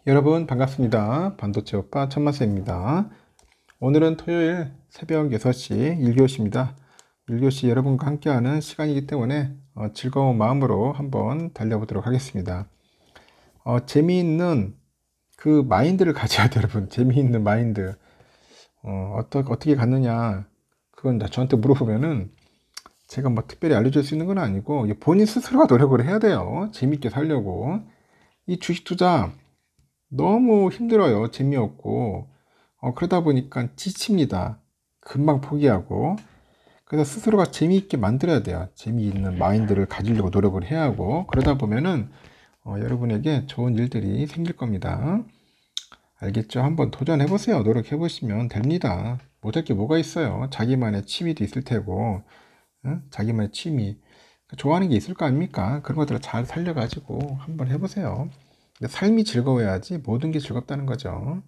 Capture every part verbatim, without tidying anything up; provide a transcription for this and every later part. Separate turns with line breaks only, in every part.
여러분 반갑습니다. 반도체 오빠 천마세입니다. 오늘은 토요일 새벽 여섯 시 일 교시입니다. 일 교시 여러분과 함께하는 시간이기 때문에 어, 즐거운 마음으로 한번 달려보도록 하겠습니다. 어, 재미있는 그 마인드를 가져야 돼요, 여러분. 재미있는 마인드. 어, 어떠, 어떻게 갔느냐. 그건 저한테 물어보면은 제가 뭐 특별히 알려줄 수 있는 건 아니고 본인 스스로가 노력을 해야 돼요. 재밌게 살려고. 이 주식 투자 너무 힘들어요. 재미없고. 어, 그러다 보니까 지칩니다. 금방 포기하고. 그래서 스스로가 재미있게 만들어야 돼요. 재미있는 마인드를 가지려고 노력을 해야 하고. 그러다 보면은 어, 여러분에게 좋은 일들이 생길 겁니다. 알겠죠? 한번 도전해보세요. 노력해보시면 됩니다. 못할 게 뭐가 있어요. 자기만의 취미도 있을 테고, 응? 자기만의 취미. 좋아하는 게 있을 거 아닙니까? 그런 것들을 잘 살려가지고 한번 해보세요. 삶이 즐거워야지 모든 게 즐겁다는 거죠.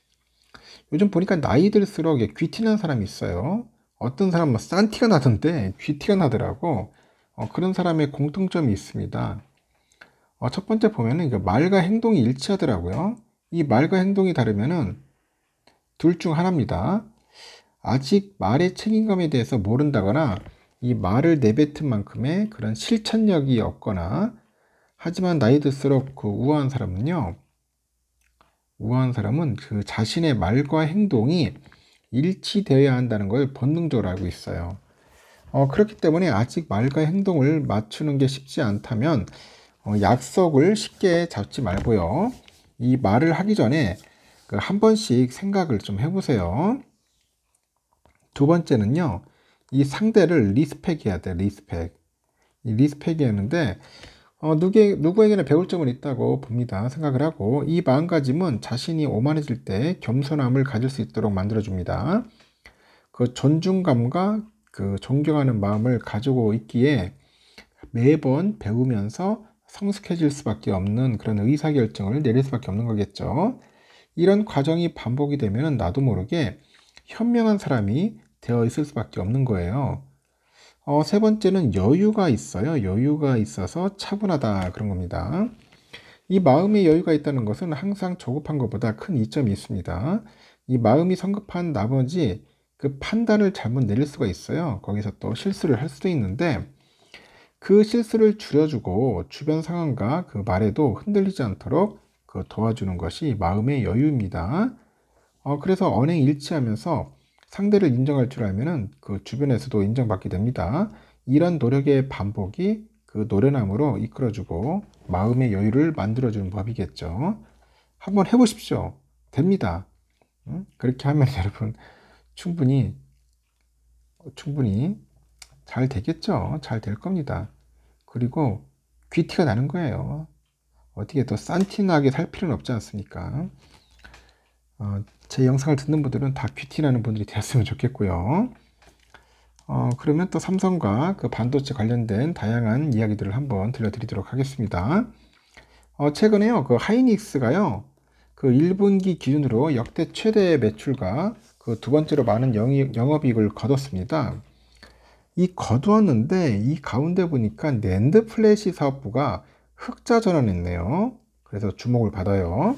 요즘 보니까 나이 들수록 귀티나는 사람이 있어요. 어떤 사람은 싼 티가 나던데 귀티가 나더라고. 어, 그런 사람의 공통점이 있습니다. 어, 첫 번째 보면은 말과 행동이 일치하더라고요. 이 말과 행동이 다르면은 둘 중 하나입니다. 아직 말의 책임감에 대해서 모른다거나 이 말을 내뱉은 만큼의 그런 실천력이 없거나, 하지만 나이 들수록 그 우아한 사람은요, 우아한 사람은 그 자신의 말과 행동이 일치되어야 한다는 걸 본능적으로 알고 있어요. 어, 그렇기 때문에 아직 말과 행동을 맞추는 게 쉽지 않다면 어, 약속을 쉽게 잡지 말고요. 이 말을 하기 전에 그 한 번씩 생각을 좀 해보세요. 두 번째는요, 이 상대를 리스펙 해야 돼, 리스펙. 이 리스펙 했는데, 어, 누구, 누구에게나 배울 점은 있다고 봅니다. 생각을 하고, 이 마음가짐은 자신이 오만해질 때 겸손함을 가질 수 있도록 만들어줍니다. 그 존중감과 그 존경하는 마음을 가지고 있기에 매번 배우면서 성숙해질 수밖에 없는 그런 의사결정을 내릴 수밖에 없는 거겠죠. 이런 과정이 반복이 되면 나도 모르게 현명한 사람이 되어 있을 수밖에 없는 거예요. 어, 세 번째는 여유가 있어요. 여유가 있어서 차분하다, 그런 겁니다. 이 마음의 여유가 있다는 것은 항상 조급한 것보다 큰 이점이 있습니다. 이 마음이 성급한 나머지 그 판단을 잘못 내릴 수가 있어요. 거기서 또 실수를 할 수도 있는데, 그 실수를 줄여주고 주변 상황과 그 말에도 흔들리지 않도록 그 도와주는 것이 마음의 여유입니다. 어, 그래서 언행일치하면서 상대를 인정할 줄 알면은 그 주변에서도 인정받게 됩니다. 이런 노력의 반복이 그 노련함으로 이끌어주고 마음의 여유를 만들어주는 법이겠죠. 한번 해보십시오. 됩니다. 응? 그렇게 하면 여러분 충분히 충분히 잘 되겠죠. 잘 될 겁니다. 그리고 귀티가 나는 거예요. 어떻게 더 싼티나게 살 필요는 없지 않습니까? 어, 제 영상을 듣는 분들은 다 귀티나는 분들이 되었으면 좋겠고요. 어, 그러면 또 삼성과 그 반도체 관련된 다양한 이야기들을 한번 들려드리도록 하겠습니다. 어, 최근에요, 그 하이닉스가요, 그 일 분기 기준으로 역대 최대 매출과 그 두 번째로 많은 영이, 영업이익을 거뒀습니다. 이 거두었는데 이 가운데 보니까 낸드 플래시 사업부가 흑자 전환했네요. 그래서 주목을 받아요.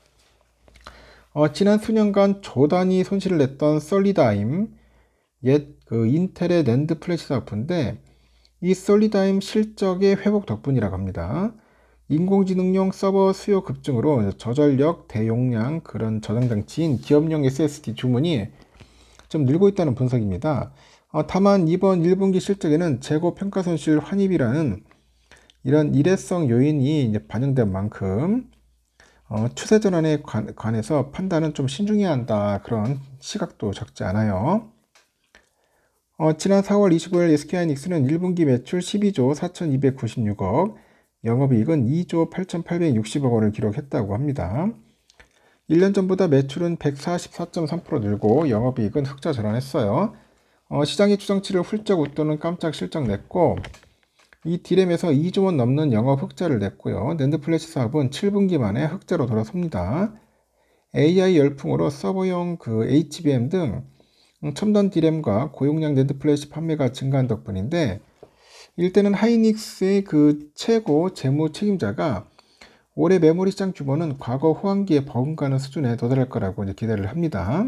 어, 지난 수년간 조 단위 손실을 냈던 솔리다임, 옛 그 인텔의 낸드 플래시 사업부인데, 이 솔리다임 실적의 회복 덕분이라고 합니다. 인공지능용 서버 수요 급증으로 저전력, 대용량 그런 저장 장치인 기업용 에스에스디 주문이 좀 늘고 있다는 분석입니다. 어, 다만 이번 일 분기 실적에는 재고 평가 손실 환입이라는 이런 일회성 요인이 이제 반영된 만큼 어, 추세 전환에 관, 관해서 판단은 좀 신중해야 한다, 그런 시각도 적지 않아요. 어, 지난 사월 이십오일 에스케이하이닉스는 일 분기 매출 십이조 사천이백구십육억, 영업이익은 이조 팔천팔백육십억 원을 기록했다고 합니다. 일 년 전보다 매출은 백사십사 점 삼 퍼센트 늘고 영업이익은 흑자 전환했어요. 어, 시장의 추정치를 훌쩍 웃도는 깜짝 실적 냈고, 이 디램에서 이조 원 넘는 영업 흑자를 냈고요. 낸드 플래시 사업은 칠 분기 만에 흑자로 돌아섭니다. 에이아이 열풍으로 서버용 그 에이치비엠 등 첨단 디램과 고용량 낸드 플래시 판매가 증가한 덕분인데, 일때는 하이닉스의 그 최고 재무 책임자가 올해 메모리 시장 규모는 과거 호황기에 버금가는 수준에 도달할 거라고 이제 기대를 합니다.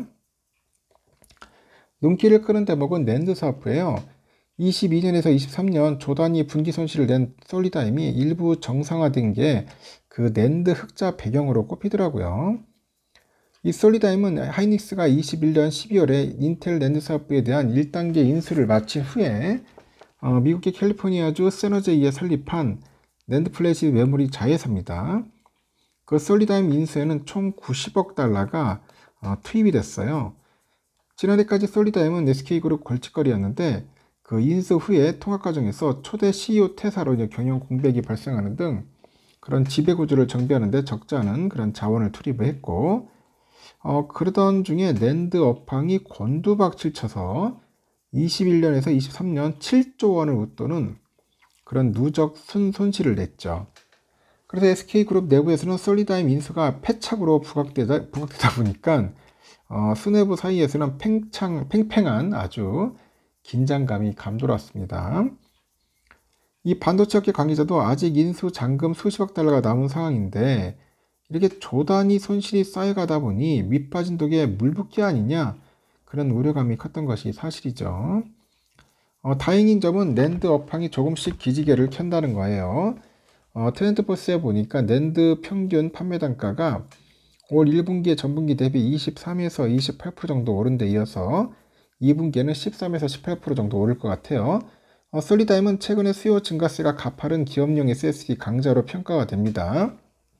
눈길을 끄는 대목은 낸드 사업부예요. 이십이 년에서 이십삼 년 조단위 분기 손실을 낸 솔리다임이 일부 정상화된 게 그 낸드 흑자 배경으로 꼽히더라고요. 이 솔리다임은 하이닉스가 이십일 년 십이 월에 인텔 낸드 사업부에 대한 일 단계 인수를 마친 후에 어, 미국의 캘리포니아주 세너제이에 설립한 낸드 플래시 메모리 자회사입니다. 그 솔리다임 인수에는 총 구십억 달러가 어, 투입이 됐어요. 지난해까지 솔리다임은 에스케이그룹 골칫거리였는데 그 인수 후에 통합 과정에서 초대 씨이오 퇴사로 이제 경영 공백이 발생하는 등 그런 지배구조를 정비하는 데 적지 않은 그런 자원을 투입을 했고 어, 그러던 중에 낸드 업황이 곤두박질 쳐서 이십일 년에서 이십삼 년 칠조 원을 웃도는 그런 누적 순 손실을 냈죠. 그래서 에스케이그룹 내부에서는 솔리다임 인수가 패착으로 부각되다, 부각되다 보니까 어, 수뇌부 사이에서는 팽창, 팽팽한 아주 긴장감이 감돌았습니다. 이 반도체업계 관계자도 아직 인수 잔금 수십억 달러가 남은 상황인데 이렇게 조단위 손실이 쌓여가다 보니 밑빠진 독에 물붓기 아니냐 그런 우려감이 컸던 것이 사실이죠. 어, 다행인 점은 낸드 업황이 조금씩 기지개를 켠다는 거예요. 어, 트렌드포스에 보니까 낸드 평균 판매 단가가 올 일 분기에 전분기 대비 이십삼에서 이십팔 퍼센트 정도 오른 데 이어서 이 분기에는 십삼에서 십팔 퍼센트 정도 오를 것 같아요. 어, 솔리다임은 최근에 수요 증가세가 가파른 기업용 에스에스디 강자로 평가가 됩니다.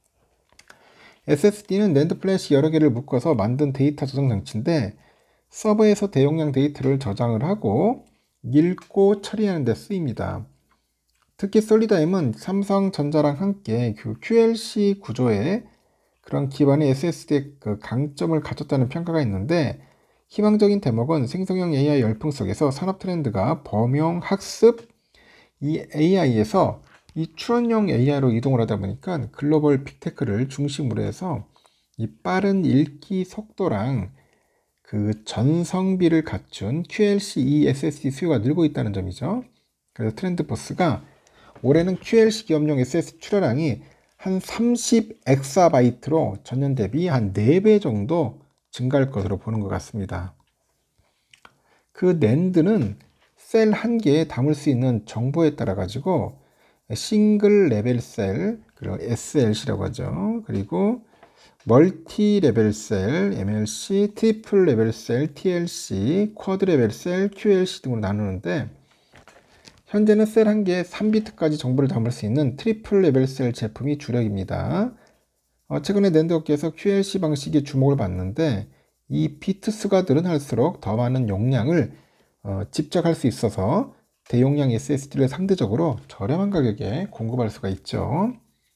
에스에스디는 낸드 플래시 여러 개를 묶어서 만든 데이터 저장 장치인데 서버에서 대용량 데이터를 저장을 하고 읽고 처리하는 데 쓰입니다. 특히 솔리다임은 삼성전자랑 함께 그 큐엘씨 구조의 그런 기반의 에스에스디의 그 강점을 갖췄다는 평가가 있는데 희망적인 대목은 생성형 에이아이 열풍 속에서 산업 트렌드가 범용 학습 이 에이아이에서 이 추론형 에이아이로 이동을 하다 보니까 글로벌 빅테크를 중심으로 해서 이 빠른 읽기 속도랑 그 전성비를 갖춘 큐엘씨 에스에스디 수요가 늘고 있다는 점이죠. 그래서 트렌드포스가 올해는 큐엘씨 기업용 에스에스디 출하량이 한 삼십 엑사바이트로 전년 대비 한 네 배 정도 증가할 것으로 보는 것 같습니다. 그 낸드는 셀 한 개에 담을 수 있는 정보에 따라 가지고 싱글 레벨 셀, 그리고 에스엘씨라고 하죠. 그리고 멀티 레벨 셀, 엠엘씨, 트리플 레벨 셀, 티엘씨, 쿼드 레벨 셀, 큐엘씨 등으로 나누는데 현재는 셀 한 개에 삼 비트까지 정보를 담을 수 있는 트리플 레벨 셀 제품이 주력입니다. 어, 최근에 낸드 업계에서 큐엘씨 방식에 주목을 받는데 이 비트 수가 늘어날수록 더 많은 용량을 어, 집적할 수 있어서 대용량 에스에스디를 상대적으로 저렴한 가격에 공급할 수가 있죠.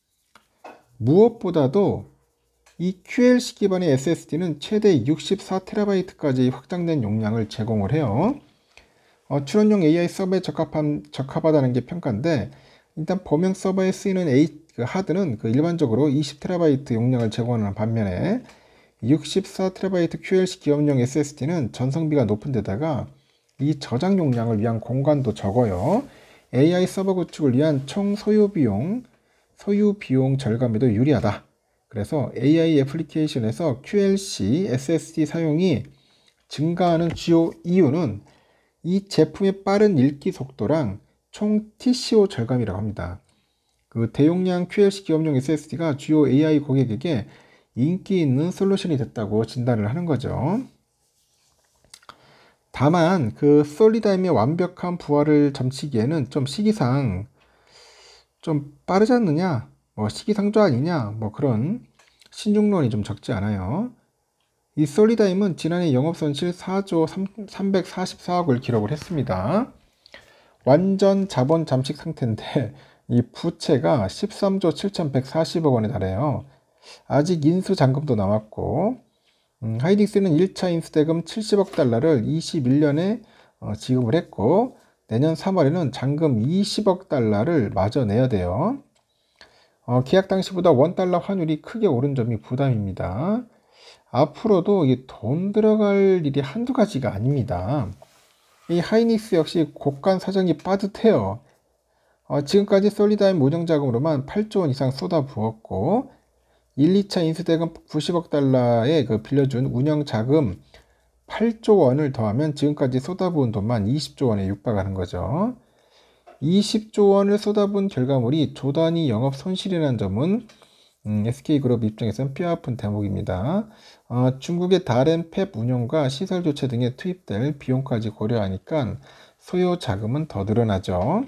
무엇보다도 이 큐엘씨 기반의 에스에스디는 최대 육십사 테라바이트까지 확장된 용량을 제공을 해요. 어, 추론용 에이아이 서버에 적합한, 적합하다는 게 평가인데 일단 범용 서버에 쓰이는 A, 그 하드는 그 일반적으로 이십 테라바이트 용량을 제공하는 반면에 육십사 테라바이트 큐엘씨 기업용 에스에스디는 전성비가 높은 데다가 이 저장 용량을 위한 공간도 적어요. 에이아이 서버 구축을 위한 총 소요 비용, 소유 비용 절감에도 유리하다. 그래서 에이아이 애플리케이션에서 큐엘씨 에스에스디 사용이 증가하는 주요 이유는 이 제품의 빠른 읽기 속도랑 총 티씨오 절감이라고 합니다. 그 대용량 큐엘씨 기업용 에스에스디가 주요 에이아이 고객에게 인기 있는 솔루션이 됐다고 진단을 하는 거죠. 다만 그 솔리다임의 완벽한 부활을 점치기에는 좀 시기상 좀 빠르지 않느냐, 뭐 시기상조 아니냐, 뭐 그런 신중론이 좀 적지 않아요. 이 솔리다임은 지난해 영업손실 사조 삼백사십사억을 기록을 했습니다. 완전 자본 잠식 상태인데 이 부채가 십삼조 칠천백사십억 원에 달해요. 아직 인수 잔금도 남았고 음, 하이닉스는 일 차 인수대금 칠십억 달러를 이십일 년에 어, 지급을 했고 내년 삼월에는 잔금 이십억 달러를 마저 내야 돼요. 어, 계약 당시보다 원 달러 환율이 크게 오른 점이 부담입니다. 앞으로도 이 돈 들어갈 일이 한두 가지가 아닙니다. 이 하이닉스 역시 곳간 사정이 빠듯해요. 어, 지금까지 솔리다임 모정 자금으로만 팔조 원 이상 쏟아부었고 일, 이 차 인수대금 구십억 달러에 그 빌려준 운영 자금 팔조 원을 더하면 지금까지 쏟아부은 돈만 이십조 원에 육박하는 거죠. 이십조 원을 쏟아부은 결과물이 조단위 영업 손실이라는 점은 음, 에스케이그룹 입장에서는 뼈아픈 대목입니다. 어, 중국의 다른 팹 운영과 시설 교체 등에 투입될 비용까지 고려하니까 소요 자금은 더 늘어나죠.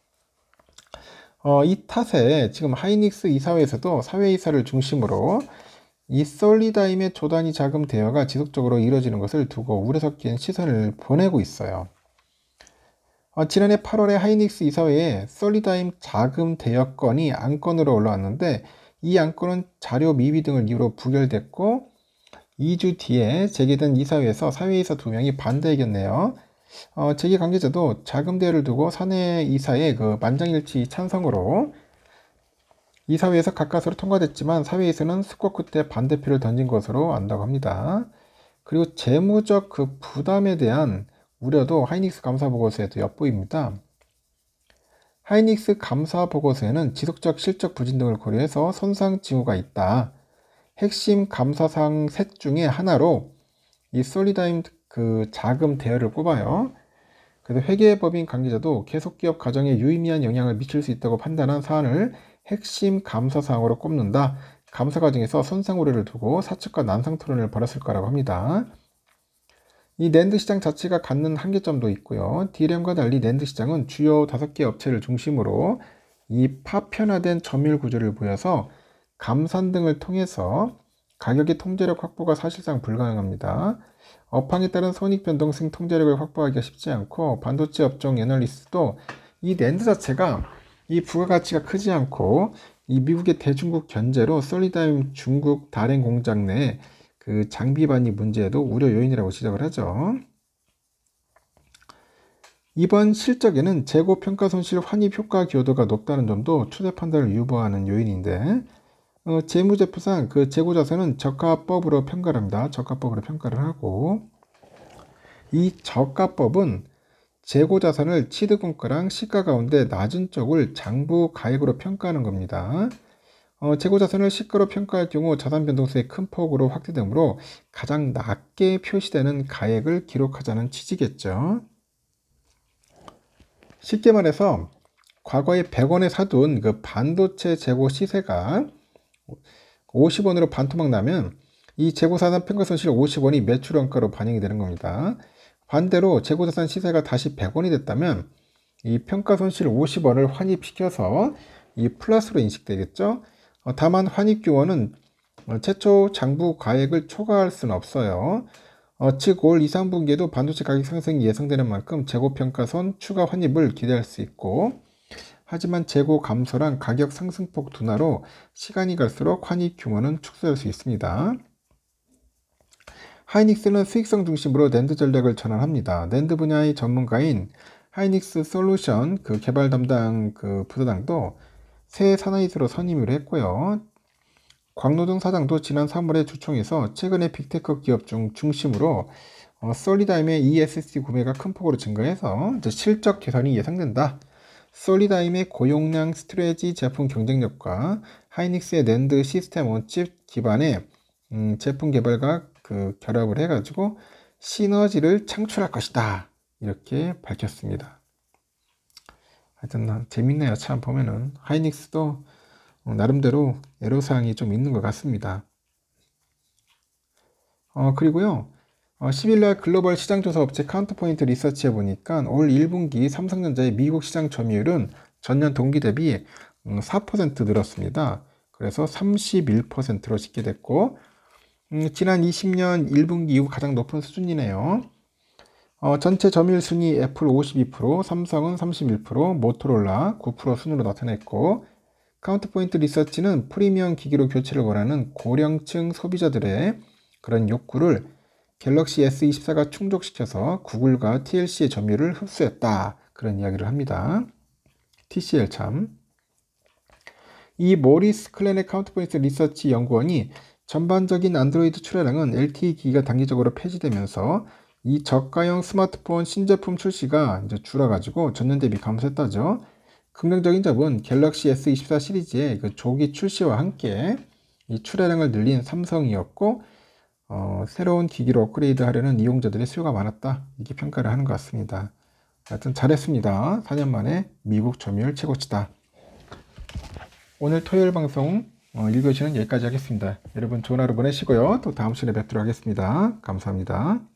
어, 이 탓에 지금 하이닉스 이사회에서도 사회이사를 중심으로 이 솔리다임의 조단위 자금 대여가 지속적으로 이루어지는 것을 두고 우려 섞인 시선을 보내고 있어요. 어, 지난해 팔월에 하이닉스 이사회에 솔리다임 자금 대여 건이 안건으로 올라왔는데 이 안건은 자료 미비 등을 이유로 부결됐고 이 주 뒤에 제기된 이사회에서 사회이사 두 명이 반대 의견 내요. 어, 제기 관계자도 자금 대여를 두고 사내 이사의 그 만장일치 찬성으로 이사회에서 가까스로 통과됐지만 사회에서는 숙고 끝에 반대표를 던진 것으로 안다고 합니다. 그리고 재무적 그 부담에 대한 우려도 하이닉스 감사 보고서에도 엿보입니다. 하이닉스 감사 보고서에는 지속적 실적 부진 등을 고려해서 손상 징후가 있다. 핵심 감사사항 셋 중에 하나로 이 솔리다임 그 자금 대여를 꼽아요. 그래서 회계법인 관계자도 계속기업 가정에 유의미한 영향을 미칠 수 있다고 판단한 사안을 핵심 감사사항으로 꼽는다. 감사 과정에서 손상 우려를 두고 사측과 난상 토론을 벌였을 거라고 합니다. 이 낸드 시장 자체가 갖는 한계점도 있고요. 디램과 달리 낸드 시장은 주요 다섯 개 업체를 중심으로 이 파편화된 점유율 구조를 보여서 감산 등을 통해서 가격의 통제력 확보가 사실상 불가능합니다. 업황에 따른 손익 변동성 통제력을 확보하기가 쉽지 않고 반도체 업종 애널리스트도 이 낸드 자체가 이 부가가치가 크지 않고 이 미국의 대중국 견제로 솔리다임 중국 다롄 공장 내 그 장비 반입 문제에도 우려 요인이라고 지적을 하죠. 이번 실적에는 재고 평가 손실 환입 효과 기여도가 높다는 점도 추세 판단을 유보하는 요인인데 어, 재무제표상 그 재고자산은 저가법으로 평가를 합니다. 저가법으로 평가를 하고 이 저가법은 재고자산을 취득원가랑 시가 가운데 낮은 쪽을 장부 가액으로 평가하는 겁니다. 어, 재고자산을 시가로 평가할 경우 자산 변동성이 큰 폭으로 확대되므로 가장 낮게 표시되는 가액을 기록하자는 취지겠죠. 쉽게 말해서 과거에 백 원에 사둔 그 반도체 재고 시세가 오십 원으로 반토막 나면 이 재고자산 평가손실 오십 원이 매출원가로 반영이 되는 겁니다. 반대로 재고자산 시세가 다시 백 원이 됐다면 이 평가손실 오십 원을 환입시켜서 이 플러스로 인식되겠죠. 어, 다만 환입규모는 어, 최초 장부 가액을 초과할 수는 없어요. 어, 즉 올 이, 삼분기에도 반도체 가격 상승이 예상되는 만큼 재고평가손 추가 환입을 기대할 수 있고 하지만 재고 감소랑 가격 상승폭 둔화로 시간이 갈수록 환입 규모는 축소할 수 있습니다. 하이닉스는 수익성 중심으로 낸드 전략을 전환합니다. 낸드 분야의 전문가인 하이닉스 솔루션 그 개발 담당 그 부사장도 새 사나이스로 선임을 했고요. 광노동 사장도 지난 삼월에 주총에서 최근에 빅테크 기업 중 중심으로 어, 솔리다임의 이에스에스디 구매가 큰 폭으로 증가해서 이제 실적 개선이 예상된다. 솔리다임의 고용량 스트레지 제품 경쟁력과 하이닉스의 낸드 시스템 온칩 기반의 음, 제품 개발과 그 결합을 해가지고 시너지를 창출할 것이다. 이렇게 밝혔습니다. 하여튼 재밌네요. 참 보면은 하이닉스도 나름대로 애로사항이 좀 있는 것 같습니다. 어, 그리고요. 어, 십일날 글로벌 시장조사 업체 카운터포인트 리서치에 보니까 올 일 분기 삼성전자의 미국 시장 점유율은 전년 동기 대비 사 퍼센트 늘었습니다. 그래서 삼십일 퍼센트로 집계됐고 음, 지난 이십 년 일 분기 이후 가장 높은 수준이네요. 어, 전체 점유율 순위 애플 오십이 퍼센트, 삼성은 삼십일 퍼센트, 모토로라 구 퍼센트 순으로 나타냈고 카운터포인트 리서치는 프리미엄 기기로 교체를 원하는 고령층 소비자들의 그런 욕구를 갤럭시 에스 이십사가 충족시켜서 구글과 티엘씨의 점유율을 흡수했다. 그런 이야기를 합니다. 티씨엘 참. 이 모리스 클랜의 카운터포인트 리서치 연구원이 전반적인 안드로이드 출하량은 엘티이 기기가 단기적으로 폐지되면서 이 저가형 스마트폰 신제품 출시가 이제 줄어가지고 전년 대비 감소했다죠. 긍정적인 점은 갤럭시 에스 이십사 시리즈의 그 조기 출시와 함께 이 출하량을 늘린 삼성이었고, 어, 새로운 기기로 업그레이드 하려는 이용자들의 수요가 많았다, 이렇게 평가를 하는 것 같습니다. 하여튼 잘했습니다. 사 년 만에 미국 점유율 최고치다. 오늘 토요일 방송 어, 일 교시는 여기까지 하겠습니다. 여러분 좋은 하루 보내시고요. 또 다음 시간에 뵙도록 하겠습니다. 감사합니다.